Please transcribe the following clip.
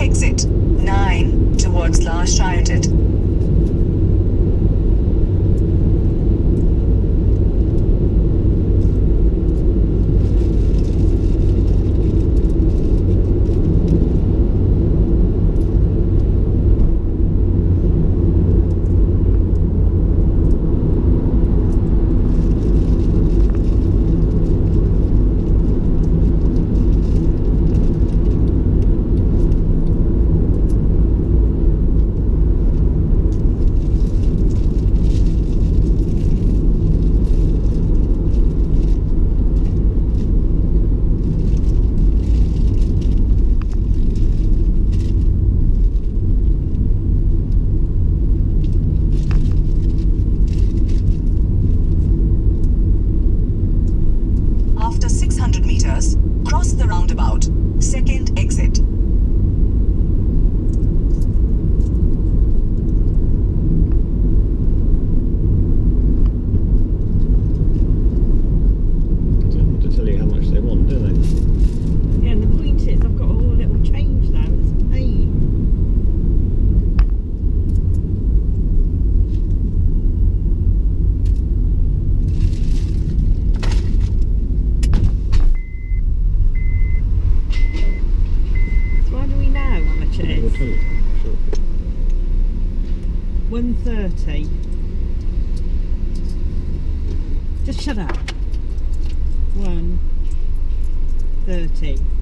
exit 9 towards La Ciotat. After 600 meters, cross the roundabout. Second exit. Don't have to tell you how much they want, do they? Yeah, and the point is I've got a whole little change now. It's a pain. We'll tell you. Sure. 1:30. Just shut up. 1:30.